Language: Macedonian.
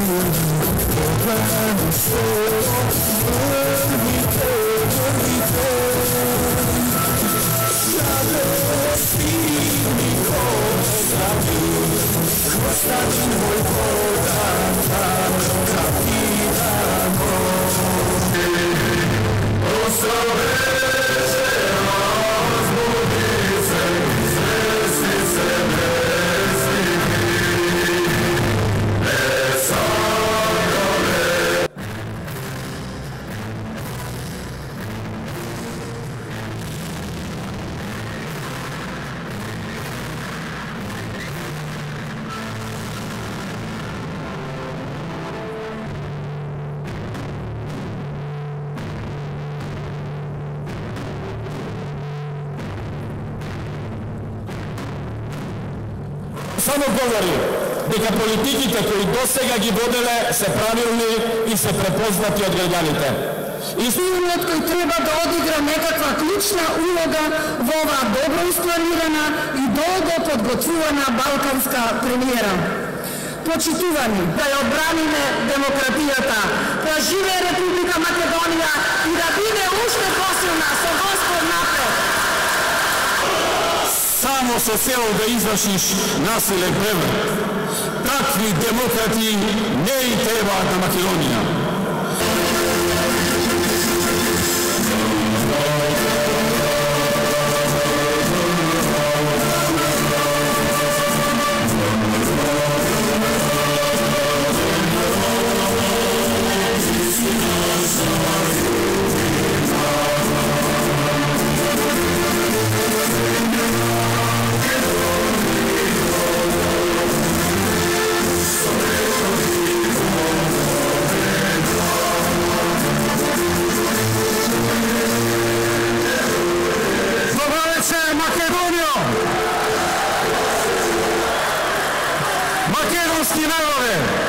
Само говори дека политиките кои досега ги воделе се правилни и се препознати од граѓаните. Филмот кој треба да одигра некаква клучна улога во оваа добро испланирана и долго подготвувана балканска премиера. Почитувани, да ја одбраниме демократијата, да живее Република Македонија и да биде уште посилна со Господ напред. Само со цел да извршиш насилен преврат. Такви демократи не и требаат на Македонија. Македонски народе!